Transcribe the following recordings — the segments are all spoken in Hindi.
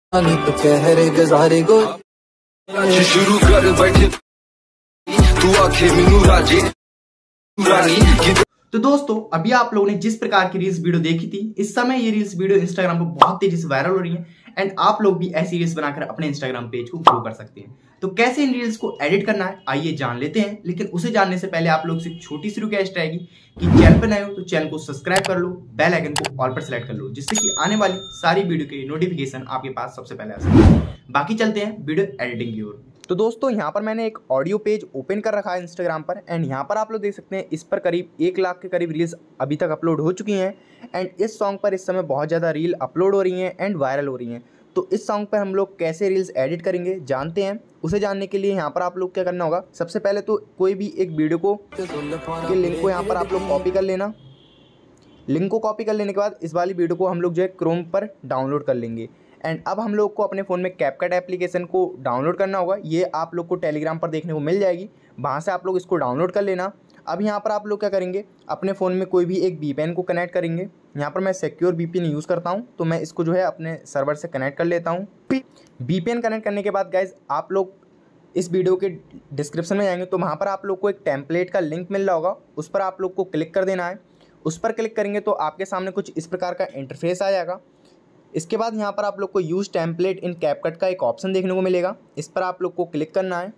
नहीं तो कह रहे गजारे गो शुरू कर बैठे तू आखे मिनू राजे रानी। तो दोस्तों अभी आप लोगों ने जिस प्रकार की रील्स वीडियो देखी थी, इस समय ये रील्स वीडियो इंस्टाग्राम पर बहुत तेजी से वायरल हो रही है एंड आप लोग भी ऐसी रील्स बनाकर अपने इंस्टाग्राम पेज को ग्रो कर सकते हैं। तो कैसे इन रील्स को एडिट करना है आइए जान लेते हैं, लेकिन उसे जानने से पहले आप लोग से छोटी सी रिक्वेस्ट रहेगी कि चैनल पर नए हो तो चैनल को सब्सक्राइब कर लो, बेल आइकन को ऑल पर सेलेक्ट कर लो, जिससे कि आने वाली सारी वीडियो के नोटिफिकेशन आपके पास सबसे पहले आ सके। बाकी चलते हैं वीडियो एडिटिंग की ओर। तो दोस्तों यहाँ पर मैंने एक ऑडियो पेज ओपन कर रखा है इंस्टाग्राम पर एंड यहाँ पर आप लोग देख सकते हैं इस पर करीब 1 लाख के करीब रील्स अभी तक अपलोड हो चुकी हैं एंड इस सॉन्ग पर इस समय बहुत ज़्यादा रील अपलोड हो रही हैं एंड वायरल हो रही हैं। तो इस सॉन्ग पर हम लोग कैसे रील्स एडिट करेंगे जानते हैं। उसे जानने के लिए यहाँ पर आप लोग क्या करना होगा, सबसे पहले तो कोई भी एक वीडियो को के लिंक को यहाँ पर आप लोग कॉपी कर लेना। लिंक को कॉपी कर लेने के बाद इस वाली वीडियो को हम लोग जो है क्रोम पर डाउनलोड कर लेंगे एंड अब हम लोग को अपने फ़ोन में कैपकट एप्लीकेशन को डाउनलोड करना होगा। ये आप लोग को टेलीग्राम पर देखने को मिल जाएगी, वहाँ से आप लोग इसको डाउनलोड कर लेना। अब यहाँ पर आप लोग क्या करेंगे, अपने फ़ोन में कोई भी एक VPN को कनेक्ट करेंगे। यहाँ पर मैं सिक्योर VPN यूज़ करता हूँ, तो मैं इसको जो है अपने सर्वर से कनेक्ट कर लेता हूँ। VPN कनेक्ट करने के बाद गाइज आप लोग इस वीडियो के डिस्क्रिप्शन में जाएंगे तो वहाँ पर आप लोग को एक टेम्पलेट का लिंक मिल रहा होगा, उस पर आप लोग को क्लिक कर देना है। उस पर क्लिक करेंगे तो आपके सामने कुछ इस प्रकार का इंटरफेस आ जाएगा। इसके बाद यहाँ पर आप लोग को यूज़ टेम्पलेट इन कैपकट का एक ऑप्शन देखने को मिलेगा, इस पर आप लोग को क्लिक करना है।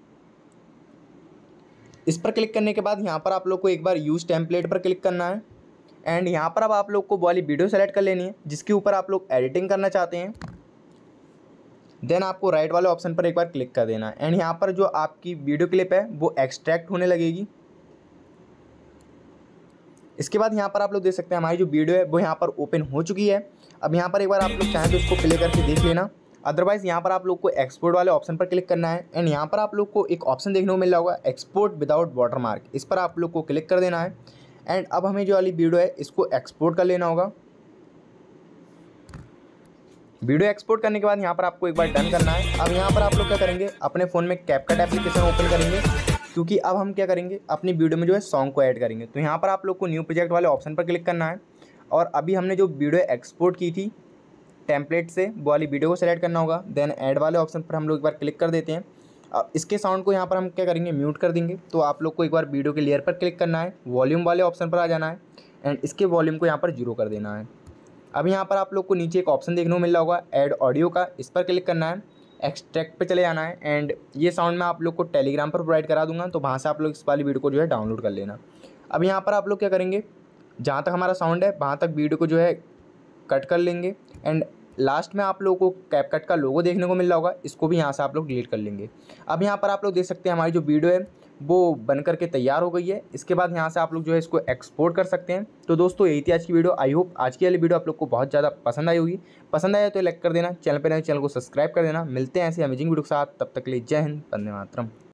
इस पर क्लिक करने के बाद यहाँ पर आप लोग को एक बार यूज़ टेम्पलेट पर क्लिक करना है एंड यहाँ पर अब आप लोग को वाली वीडियो सेलेक्ट कर लेनी है जिसके ऊपर आप लोग एडिटिंग करना चाहते हैं। देन आपको राइट वाले ऑप्शन पर एक बार क्लिक कर देना है एंड यहाँ पर जो आपकी वीडियो क्लिप है वो एक्सट्रैक्ट होने लगेगी। इसके बाद यहाँ पर आप लोग देख सकते हैं हमारी जो वीडियो है वो यहाँ पर ओपन हो चुकी है। अब यहाँ पर एक बार आप लोग चाहें तो इसको प्ले करके देख लेना, अदरवाइज़ यहाँ पर आप लोग को एक्सपोर्ट वाले ऑप्शन पर क्लिक करना है एंड यहाँ पर आप लोग को एक ऑप्शन देखने को मिल रहा होगा एक्सपोर्ट विदाउट वाटरमार्क, इस पर आप लोग को क्लिक कर देना है एंड अब हमें जो वाली वीडियो है इसको एक्सपोर्ट कर लेना होगा। वीडियो एक्सपोर्ट करने के बाद यहाँ पर आपको एक बार डन करना है। अब यहाँ पर आप लोग क्या करेंगे, अपने फ़ोन में कैपकट एप्लीकेशन ओपन करेंगे क्योंकि अब हम क्या करेंगे अपनी वीडियो में जो है सॉन्ग को ऐड करेंगे। तो यहाँ पर आप लोग को न्यू प्रोजेक्ट वाले ऑप्शन पर क्लिक करना है और अभी हमने जो वीडियो एक्सपोर्ट की थी टेम्पलेट से वो वाली वीडियो को सेलेक्ट करना होगा। देन ऐड वाले ऑप्शन पर हम लोग एक बार क्लिक कर देते हैं। अब इसके साउंड को यहाँ पर हम क्या करेंगे, म्यूट कर देंगे। तो आप लोग को एक बार वीडियो के लेयर पर क्लिक करना है, वॉल्यूम वाले ऑप्शन पर आ जाना है एंड इसके वॉल्यूम को यहाँ पर 0 कर देना है। अब यहाँ पर आप लोग को नीचे एक ऑप्शन देखने को मिल रहा होगा ऐड ऑडियो का, इस पर क्लिक करना है, एक्सट्रैक्ट पे चले जाना है एंड ये साउंड मैं आप लोग को टेलीग्राम पर प्रोवाइड करा दूंगा, तो वहाँ से आप लोग इस वाली वीडियो को जो है डाउनलोड कर लेना। अब यहाँ पर आप लोग क्या करेंगे, जहाँ तक हमारा साउंड है वहाँ तक वीडियो को जो है कट कर लेंगे एंड लास्ट में आप लोगों को कैपकट का लोगो देखने को मिल रहा होगा, इसको भी यहाँ से आप लोग डिलीट कर लेंगे। अब यहाँ पर आप लोग देख सकते हैं हमारी जो वीडियो है वो बन करके तैयार हो गई है। इसके बाद यहाँ से आप लोग जो है इसको एक्सपोर्ट कर सकते हैं। तो दोस्तों यही थी आज की वीडियो। आई होप आज की वाली वीडियो आप लोग को बहुत ज़्यादा पसंद आई होगी। पसंद आया तो लाइक कर देना, चैनल पर नए चैनल को सब्सक्राइब कर देना। मिलते हैं ऐसे अमेजिंग वीडियो के साथ, तब तक के लिए जय हिंद, वंदे मातरम।